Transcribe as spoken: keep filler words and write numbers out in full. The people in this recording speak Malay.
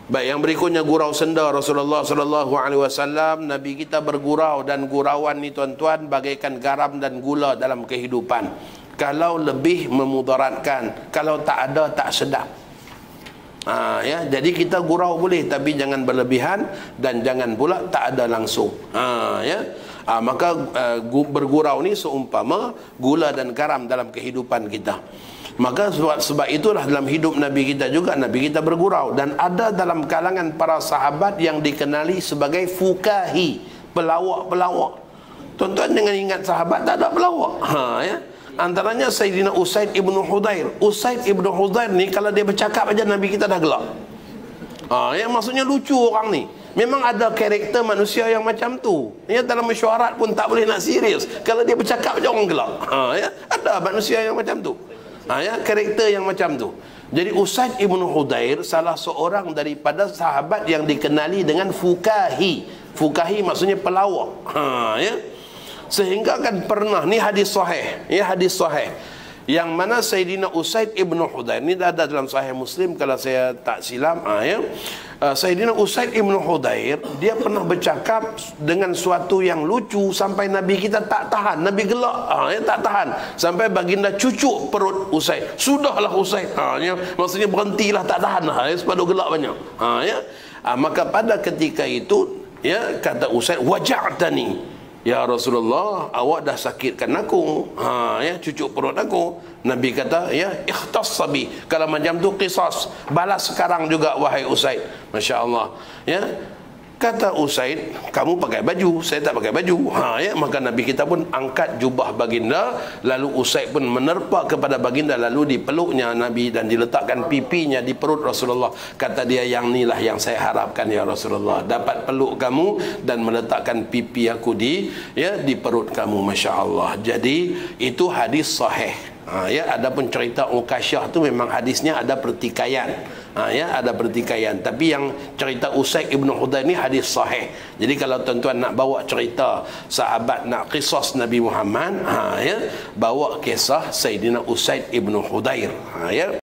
Baik, yang berikutnya gurau senda Rasulullah sallallahu alaihi wasallam. Nabi kita bergurau, dan gurauan ni tuan-tuan bagaikan garam dan gula dalam kehidupan. Kalau lebih memudaratkan, kalau tak ada tak sedap. Ha, ya, jadi kita gurau boleh, tapi jangan berlebihan, dan jangan pula tak ada langsung. Ha, ya. Ha, maka uh, bergurau ni seumpama gula dan garam dalam kehidupan kita. Maka sebab, sebab itulah dalam hidup Nabi kita juga, Nabi kita bergurau. Dan ada dalam kalangan para sahabat yang dikenali sebagai fukahi, pelawak-pelawak. Tuan-tuan jangan ingat sahabat tak ada pelawak. Ha, ya. Antaranya Sayyidina Usaid ibn Hudair. Usaid ibn Hudair ni kalau dia bercakap aja Nabi kita dah gelak. Ha, ya, maksudnya lucu orang ni. Memang ada karakter manusia yang macam tu. Ya, dalam mesyuarat pun tak boleh nak serius. Kalau dia bercakap aja orang gelak. Ha, ya, ada manusia yang macam tu. Ha, ya, karakter yang macam tu. Jadi Usaid ibn Hudair salah seorang daripada sahabat yang dikenali dengan fukahi. Fukahi maksudnya pelawak. Ha, ya. Sehingga kan pernah, ni hadis sahih, ya, hadis sahih, yang mana Sayyidina Usaid ibn Hudair ni dah ada dalam Sahih Muslim kalau saya tak silap. Ha, ya. uh, Sayyidina Usaid ibn Hudair dia pernah bercakap dengan suatu yang lucu sampai Nabi kita tak tahan, Nabi gelak. Ha, ya, tak tahan, sampai baginda cucuk perut Usaid. Sudahlah Usaid. Ha, ya, maksudnya berhentilah, tak tahan lah, ya, sebab gelak banyak. Ha, ya. Ha, maka pada ketika itu, ya, kata Usaid, waja'tani ya Rasulullah, awak dah sakitkan aku. Ha, ya, cucuk perut aku. Nabi kata, ya, ikhtassabi, kalau macam tu qisas, balas sekarang juga wahai Usaid. Masya Allah. Ya, kata Usaid, kamu pakai baju, saya tak pakai baju. Ha, ya, maka Nabi kita pun angkat jubah baginda, lalu Usaid pun menerpa kepada baginda, lalu dipeluknya Nabi dan diletakkan pipinya di perut Rasulullah. Kata dia, yang inilah yang saya harapkan ya Rasulullah, dapat peluk kamu dan meletakkan pipi aku di, ya, di perut kamu. Masya Allah. Jadi itu hadis sahih. Ha, ya, adapun cerita Ukasyah tu memang hadisnya ada pertikaian. Ha, ya, ada pertikaian. Tapi yang cerita Usaid ibn Hudair ni hadis sahih. Jadi kalau tuan-tuan nak bawa cerita sahabat, nak qisas Nabi Muhammad, ha, ya, bawa kisah Sayyidina Usaid ibn Hudair. Ha, ya.